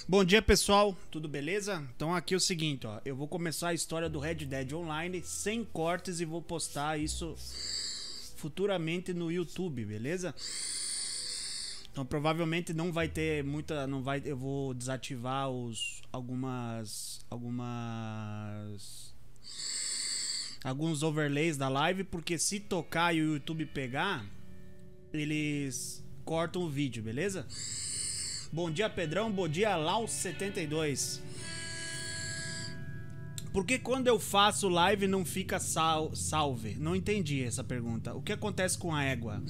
Bom dia, pessoal, tudo beleza? Então aqui é o seguinte, ó, eu vou começar a história do Red Dead Online sem cortes e vou postar isso futuramente no YouTube, beleza? Então provavelmente não vai ter muita, eu vou desativar alguns overlays da live, porque se tocar e o YouTube pegar, eles cortam o vídeo, beleza? Bom dia, Pedrão. Bom dia, Lau72. Por que quando eu faço live não fica salve? Não entendi essa pergunta. O que acontece com a égua?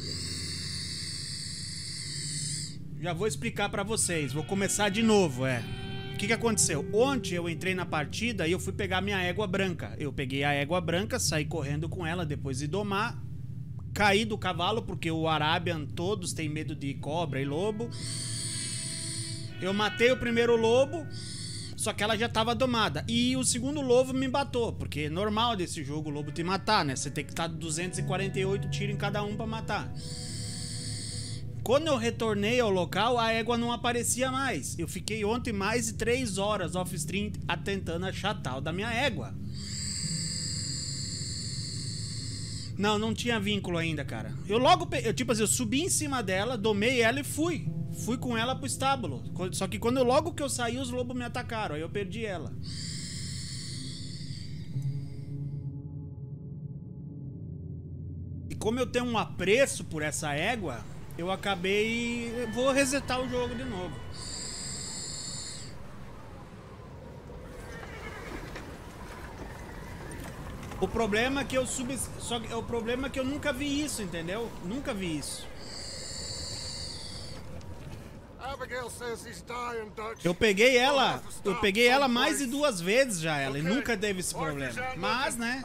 Já vou explicar pra vocês. Vou começar de novo, O que aconteceu? Ontem eu entrei na partida e eu fui pegar minha égua branca. Eu peguei a égua branca, saí correndo com ela depois de domar. Caí do cavalo porque o Arabian todos têm medo de cobra e lobo. Eu matei o primeiro lobo, só que ela já estava domada. E o segundo lobo me matou, porque é normal desse jogo o lobo te matar, né? Você tem que estar 248 tiros em cada um para matar. Quando eu retornei ao local, a égua não aparecia mais. Eu fiquei ontem mais de 3 horas off-stream tentando achar tal da minha égua. Não tinha vínculo ainda, cara. Eu subi em cima dela, domei ela e fui. Fui com ela pro estábulo. Só que logo que eu saí, os lobos me atacaram. Aí eu perdi ela. E como eu tenho um apreço por essa égua, eu acabei... Vou resetar o jogo de novo. O problema é que o problema é que eu nunca vi isso, entendeu? Nunca vi isso. Eu peguei ela mais de 2 vezes já, e nunca teve esse problema. Mas, né?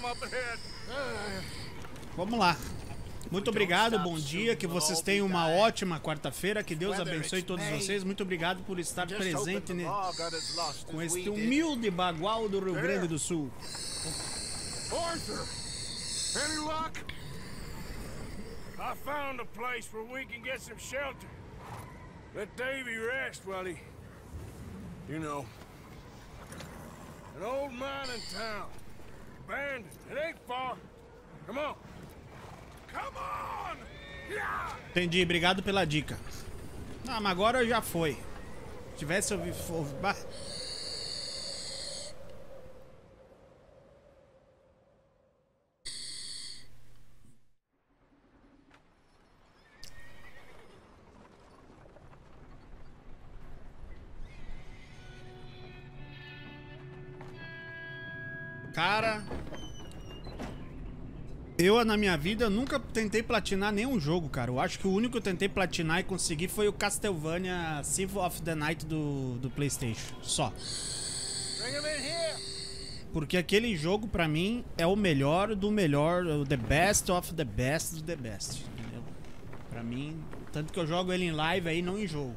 Vamos lá. Muito obrigado, bom dia, que vocês tenham uma ótima quarta-feira, que Deus abençoe todos vocês. Muito obrigado por estar presente com este humilde bagual do Rio Grande do Sul. Arthur, any luck? I found a place where we can get some shelter. Let Davy rest while he... You know. An old mining town. Abandoned. It ain't far. Come on. Come on! Yeah! Entendi, obrigado pela dica. Ah, mas agora já foi. Se tivesse ouvido... Cara, eu na minha vida nunca tentei platinar nenhum jogo, cara. Eu acho que o único que eu tentei platinar e conseguir foi o Castlevania Symphony of the Night do PlayStation. Só. Porque aquele jogo pra mim é o melhor do melhor, o the best of the best do the best, entendeu? Pra mim, tanto que eu jogo ele em live aí, não em jogo.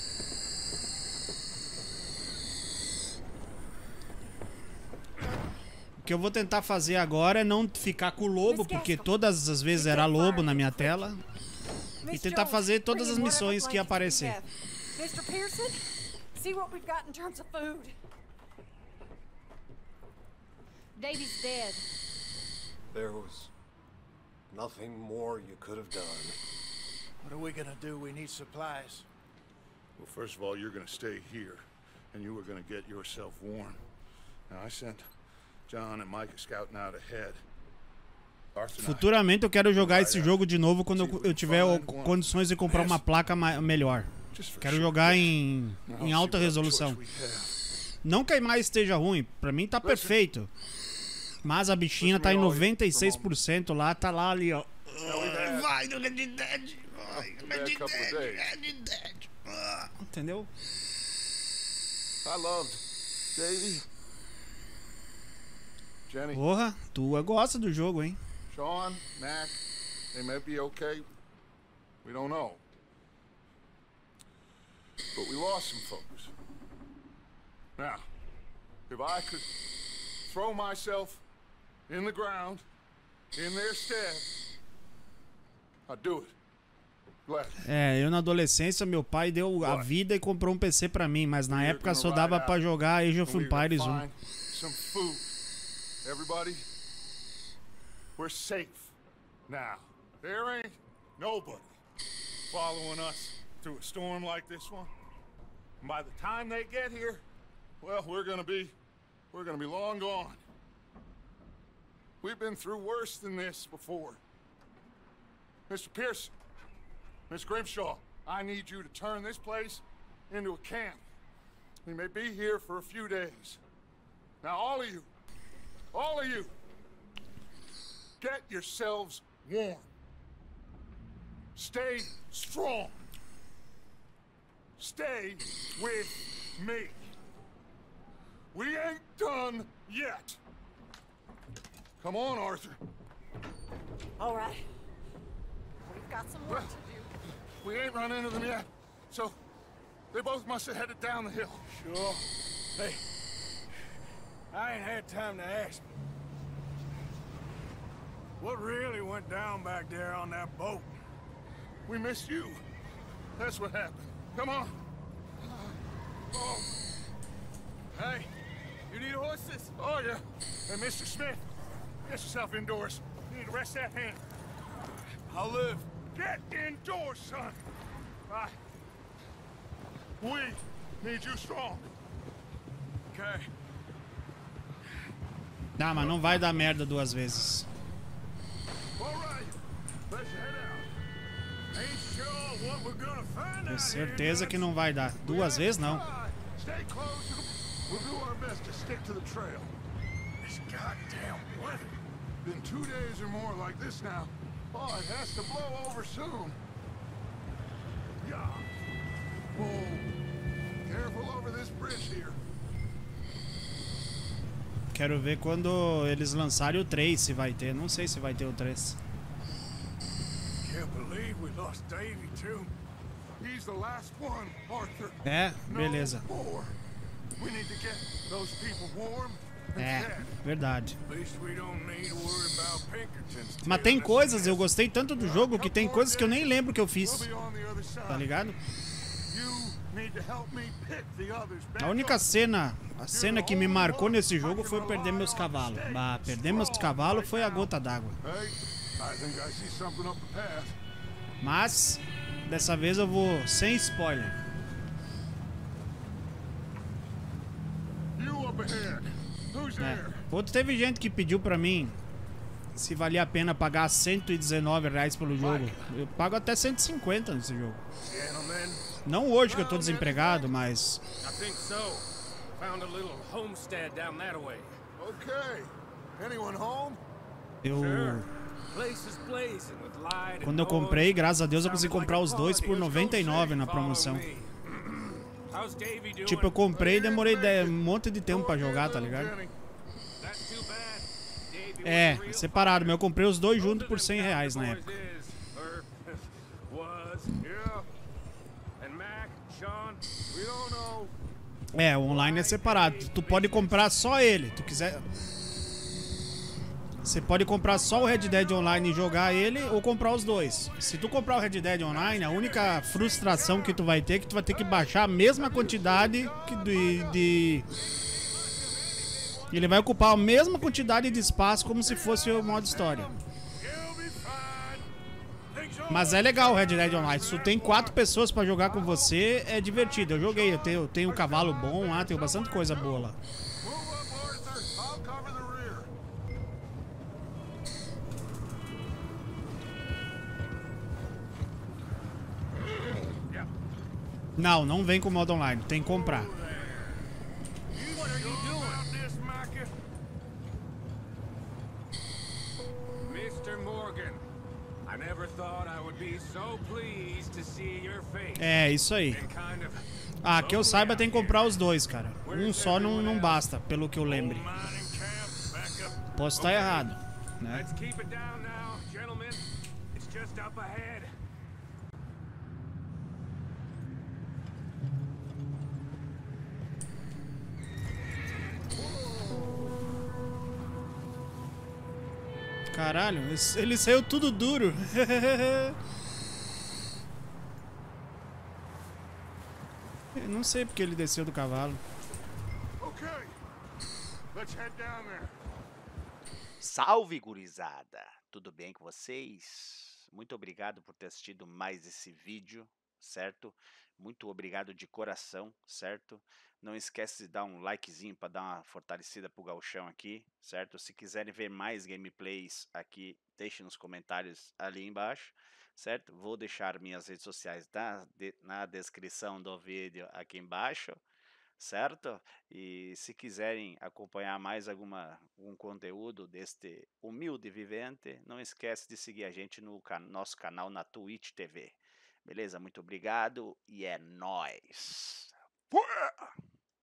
O que eu vou tentar fazer agora é não ficar com o lobo, porque todas as vezes era lobo na minha tela. E tentar fazer todas as missões que aparecer. Mr. Pearson, see what we've got in terms of food. Davy's dead. There was nothing more you could have done. What are we gonna do? We need supplies. Well, first of all, you're gonna stay here, and you were gonna get yourself warm. Now, I sent John and Mike scouting out ahead. Futuramente eu quero jogar esse jogo de novo quando eu tiver condições de comprar uma placa melhor. Quero jogar em alta resolução. Não que a imagem esteja ruim, pra mim tá perfeito. Mas a bichinha tá em 96% lá, tá lá ali, ó. Vai do Red Dead! Vai, Red Dead! Entendeu? I loved Davey. Jenny. Porra, tu gosta do jogo, hein? Sean, Mac, they may be okay. We don't know. But we lost some folks. Now, if I could throw myself in the ground in their stead, I'd do it. Glad. É, eu na adolescência, meu pai deu a vida e comprou um PC pra mim, mas na época só dava pra jogar Age of Empires 1. Some food. Everybody, we're safe now. There ain't nobody following us through a storm like this one. And by the time they get here, well, we're gonna be long gone. We've been through worse than this before. Mr. Pearson, Miss Grimshaw, I need you to turn this place into a camp. We may be here for a few days. Now, all of you, get yourselves warm. Stay strong. Stay with me. We ain't done yet. Come on, Arthur. All right. We've got some work to do. We ain't run into them yet, so they both must have headed down the hill. Sure. Hey, I ain't had time to ask. What really went down back there on that boat? We missed you. That's what happened. Come on. Oh. Hey, you need horses? Oh, yeah. Hey, Mr. Smith, get yourself indoors. You need to rest that hand. I'll live. Get indoors, son. We need you strong. Okay. Ah, mas não vai dar merda duas vezes. All right. Let's head out. Ain't sure what we're gonna find Tenho out certeza que não vai dar. Duas vezes não. Stay close to the... We'll do our best to stick to the trail. This goddamn weather. Been 2 days or more like this now. Oh, it has to blow over soon. Yeah. Whoa. Careful over this bridge here. Quero ver quando eles lançarem o 3, se vai ter. Não sei se vai ter o 3. Can't believe we lost Davy too. He's the last one, Arthur. É, beleza. No more. We need to get those people warm and É, fed. verdade. At least we don't need to worry about Pinkertons. Mas tem coisas, eu gostei tanto do jogo que tem coisas que eu nem lembro que eu We'll fiz. be on the other side. Tá ligado? You need to help me pick the others back A única up. cena que me marcou nesse jogo foi perder meus cavalos. Ah, perder meus cavalos foi a gota d'água. Hey, I think I see something up the path. Mas, dessa vez eu vou sem spoiler. You up ahead. Who's É. there? Outro teve gente que pediu pra mim se valia a pena pagar R$119 pelo jogo. Eu pago até 150 nesse jogo. Gentlemen, Não hoje que eu tô desempregado, mas I think so. Found a little homestead down that way. Okay. Anyone home? eu Place is blazing with light and quando eu comprei, graças a Deus eu consegui comprar os dois por 99 na promoção. How's Davy doing? Tipo, eu comprei e demorei um monte de tempo pra jogar, tá ligado? That's too bad. Davy É, was a real separado, mas eu comprei os dois juntos older por than R$100 na Bad época. Boys is, or was. Yeah. And Mac, Sean, we don't know. É, o online é separado. Tu pode comprar só ele, tu quiser. Você pode comprar só o Red Dead Online e jogar ele, ou comprar os dois. Se tu comprar o Red Dead Online, a única frustração que tu vai ter é que tu vai ter que baixar a mesma quantidade de... Ele vai ocupar a mesma quantidade de espaço como se fosse o modo história. Mas é legal o Red Dead Online. Se tu tem 4 pessoas pra jogar com você, é divertido. Eu joguei, eu tenho um cavalo bom lá, tenho bastante coisa boa lá. Move up, Arthur. I'll cover the rear. Não, não vem com o modo online, tem que comprar. What are you doing? This, Micah? Mr. Morgan, I never thought I would be so pleased to see your face. É, isso aí. And kind of Ah, que eu saiba tem que comprar os dois, cara. Um só não basta, pelo que eu lembre. Mining camp back up. Posso estar errado, né? Let's keep it down now, gentlemen. It's just up ahead. Caralho, ele saiu tudo duro. Eu não sei porque ele desceu do cavalo. Okay. Let's head down there. Salve, gurizada! Tudo bem com vocês? Muito obrigado por ter assistido mais esse vídeo, certo? Muito obrigado de coração, certo? Não esquece de dar um likezinho para dar uma fortalecida pro gauchão aqui, certo? Se quiserem ver mais gameplays aqui, deixe nos comentários ali embaixo, certo? Vou deixar minhas redes sociais na descrição do vídeo aqui embaixo, certo? E se quiserem acompanhar mais algum conteúdo deste humilde vivente, não esquece de seguir a gente no nosso canal na Twitch TV. Beleza? Muito obrigado e é nóis! Fué!